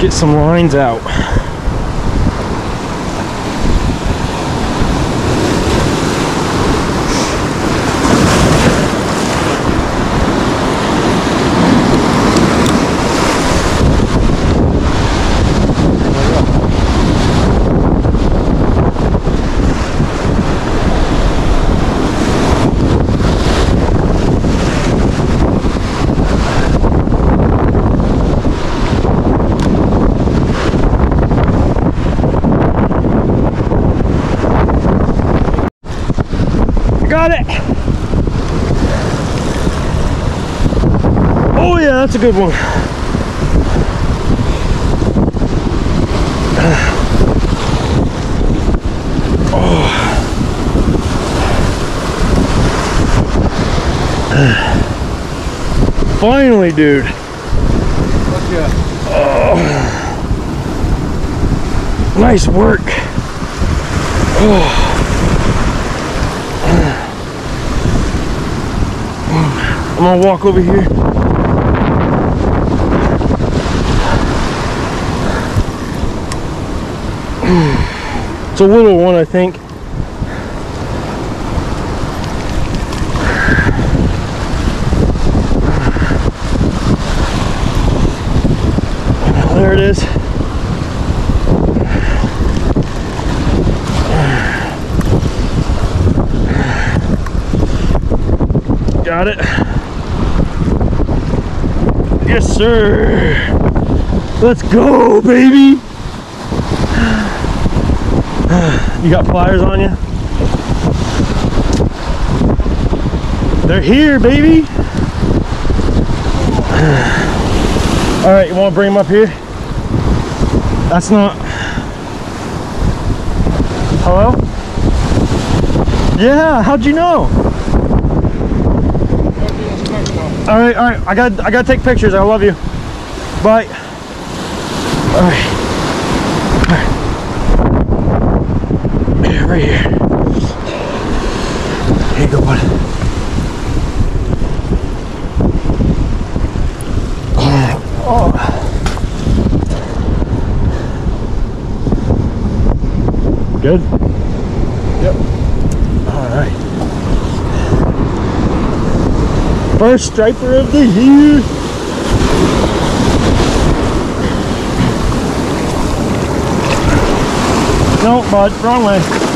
Get some lines out. Got it! Oh yeah, that's a good one. Oh. Finally, dude. Oh. Nice work. Oh. I'm gonna walk over here. It's a little one, I think. There it is. Got it. Yes, sir. Let's go, baby. You got pliers on you? They're here, baby. All right, you want to bring them up here? That's not. Hello? Yeah, how'd you know? All right, I gotta take pictures. I love you. Bye. All right. Yeah, right here. Here you go, bud. Oh. Good? Yep. All right. First striper of the year. No, bud, wrong way.